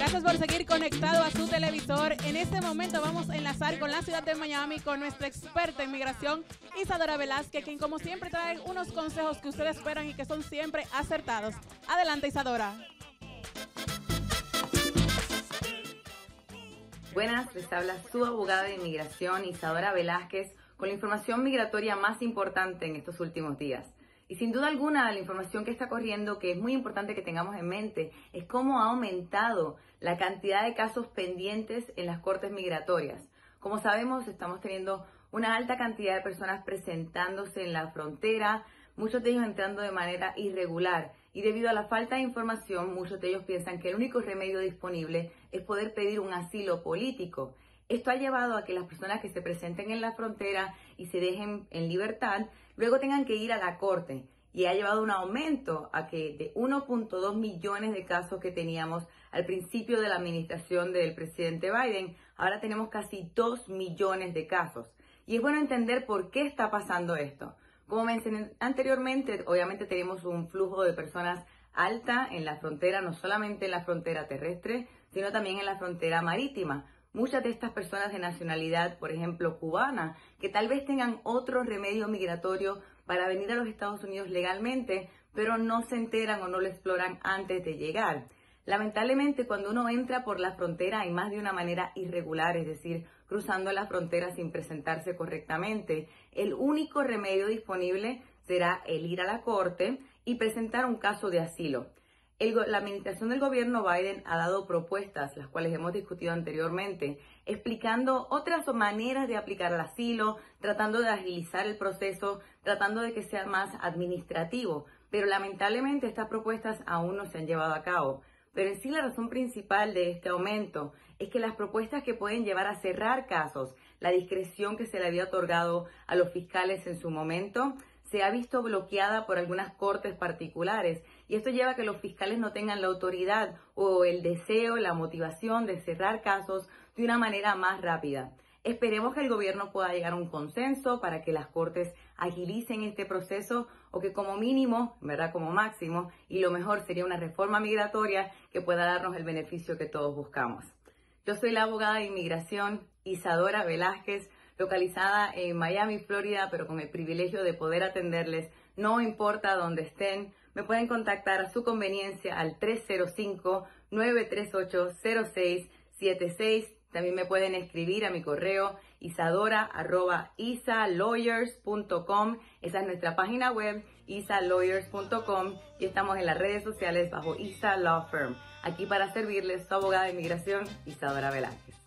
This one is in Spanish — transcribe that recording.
Gracias por seguir conectado a su televisor. En este momento vamos a enlazar con la ciudad de Miami con nuestra experta en migración, Isadora Velázquez, quien como siempre trae unos consejos que ustedes esperan y que son siempre acertados. Adelante, Isadora. Buenas, les habla su abogada de inmigración, Isadora Velázquez, con la información migratoria más importante en estos últimos días. Y sin duda alguna, la información que está corriendo, que es muy importante que tengamos en mente, es cómo ha aumentado la cantidad de casos pendientes en las cortes migratorias. Como sabemos, estamos teniendo una alta cantidad de personas presentándose en la frontera, muchos de ellos entrando de manera irregular. Y debido a la falta de información, muchos de ellos piensan que el único remedio disponible es poder pedir un asilo político. Esto ha llevado a que las personas que se presenten en la frontera y se dejen en libertad, luego tengan que ir a la corte. Y ha llevado un aumento a que de 1.2 millones de casos que teníamos al principio de la administración del presidente Biden, ahora tenemos casi 2 millones de casos. Y es bueno entender por qué está pasando esto. Como mencioné anteriormente, obviamente tenemos un flujo de personas alta en la frontera, no solamente en la frontera terrestre, sino también en la frontera marítima. Muchas de estas personas de nacionalidad, por ejemplo, cubana, que tal vez tengan otro remedio migratorio para venir a los Estados Unidos legalmente, pero no se enteran o no lo exploran antes de llegar. Lamentablemente, cuando uno entra por la frontera hay más de una manera irregular, es decir, cruzando la frontera sin presentarse correctamente. El único remedio disponible será el ir a la corte y presentar un caso de asilo. La administración del gobierno Biden ha dado propuestas, las cuales hemos discutido anteriormente, explicando otras maneras de aplicar el asilo, tratando de agilizar el proceso, tratando de que sea más administrativo. Pero lamentablemente estas propuestas aún no se han llevado a cabo. Pero en sí la razón principal de este aumento es que las propuestas que pueden llevar a cerrar casos, la discreción que se le había otorgado a los fiscales en su momento, se ha visto bloqueada por algunas cortes particulares y esto lleva a que los fiscales no tengan la autoridad o el deseo, la motivación de cerrar casos de una manera más rápida. Esperemos que el gobierno pueda llegar a un consenso para que las cortes agilicen este proceso o que como mínimo, ¿verdad? Como máximo, y lo mejor sería una reforma migratoria que pueda darnos el beneficio que todos buscamos. Yo soy la abogada de inmigración Isadora Velázquez, localizada en Miami, Florida, pero con el privilegio de poder atenderles, no importa dónde estén. Me pueden contactar a su conveniencia al 305-938-0676. También me pueden escribir a mi correo isadora@isalawyers.com. Esa es nuestra página web, isalawyers.com, y estamos en las redes sociales bajo Isa Law Firm. Aquí para servirles, su abogada de inmigración, Isadora Velázquez.